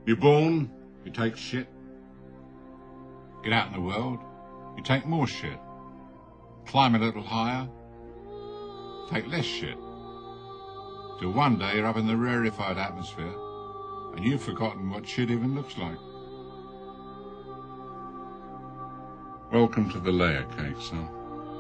You're born, you take shit. Get out in the world, you take more shit. Climb a little higher, take less shit. Till one day you're up in the rarefied atmosphere and you've forgotten what shit even looks like. Welcome to the layer cake, son.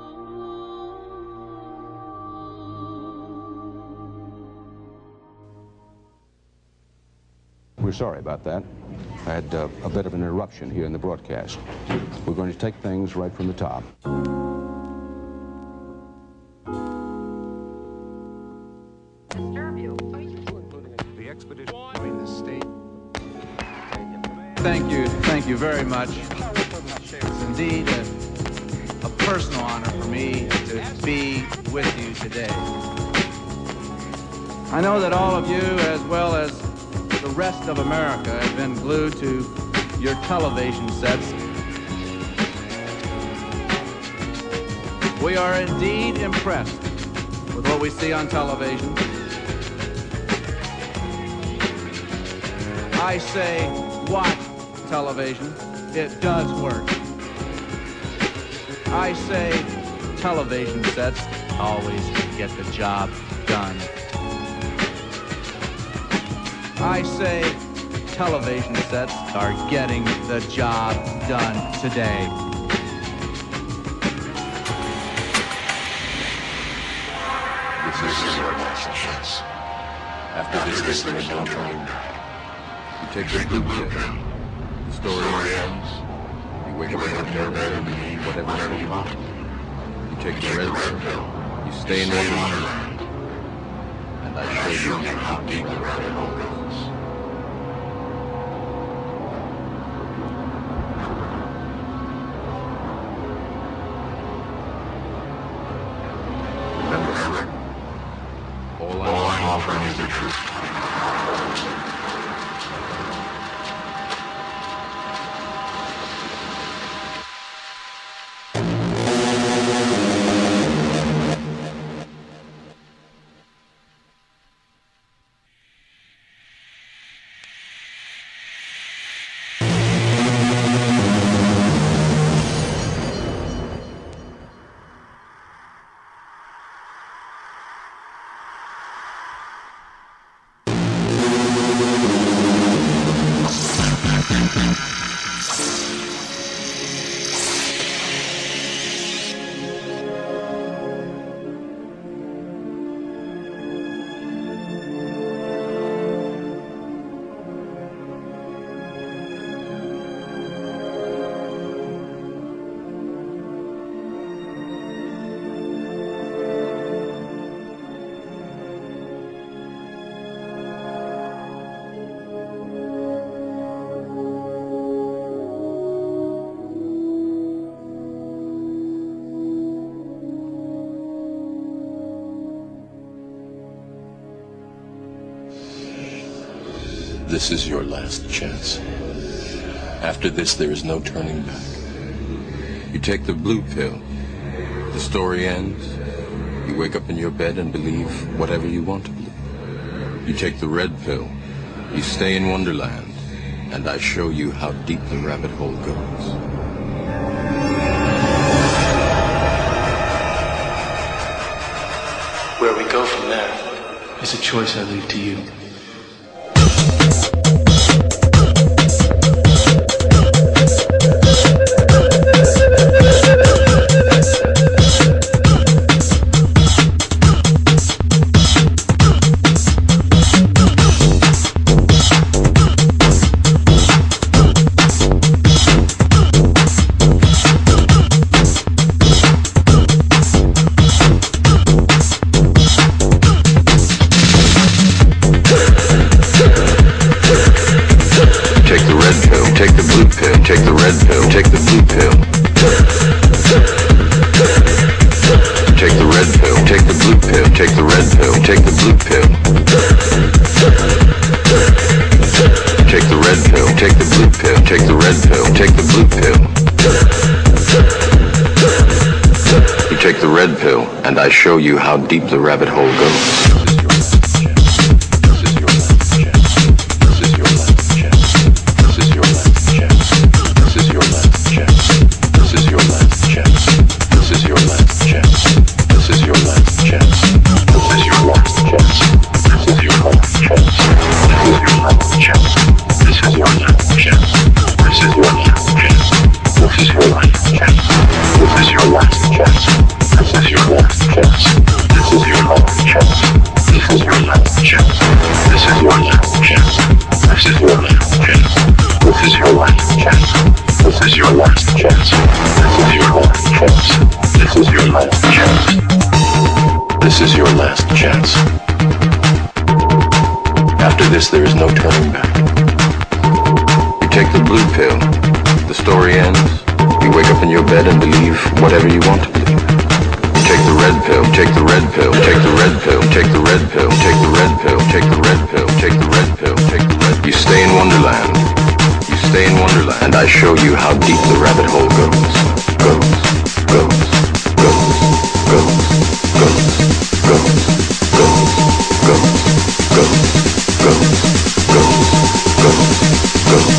We're sorry about that. I had a bit of an interruption here in the broadcast. We're going to take things right from the top. The expedition in the state. Thank you very much. It's indeed a personal honor for me to be with you today. I know that all of you, as well as the rest of America, have been glued to your television sets. We are indeed impressed with what we see on television. I say, watch television. It does work. I say, television sets always get the job done. I say, television sets are getting the job done today. This is your last chance. After this, there is no turning back. You take the blue pill. The story ends. You wake up in your bed and believe whatever you want. You take the red pill. You stay in Wonderland. And I show you how deep the rabbit hole goes. Remember, All I'm offering is the truth. This is your last chance. After this, there is no turning back. You take the blue pill. The story ends. You wake up in your bed and believe whatever you want to believe. You take the red pill. You stay in Wonderland. And I show you how deep the rabbit hole goes. Where we go from there is a choice I leave to you. Take the blue pill, take the red pill, take the blue pill. Take the red pill, take the blue pill, take the red pill, take the blue pill. Take the red pill, take the blue pill, take the red pill, take the blue pill. You take the red pill, and I show you how deep the rabbit hole goes. This is your last chance. This is your last chance. This is your last chance. last chance. This is your last chance. This is your last chance. This is your last chance. This is your last chance. This is your last chance. This is your last chance. This is your last chance. This is your last chance. After this, there is no turning back. You take the blue pill, the story ends. You wake up in your bed and believe whatever you want to believe. You take the red pill, take the red pill, take the red pill, take the red pill, take the red pill, take the red pill, take the red pill, take the red. You stay in Wonderland. You stay in Wonderland, and I show you how deep the rabbit hole goes. Goes, goes, goes, goes, goes, goes, goes, goes, goes, goes, goes, goes,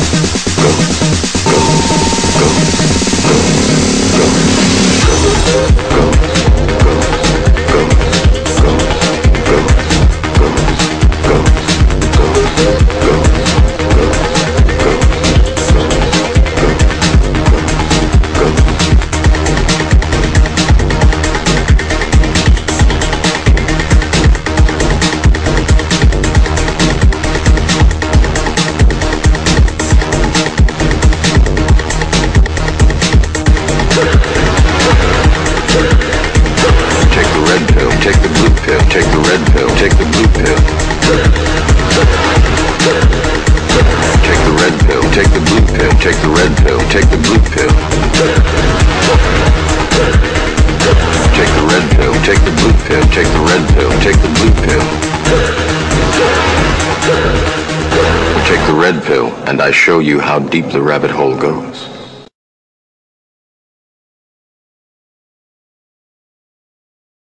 and I show you how deep the rabbit hole goes.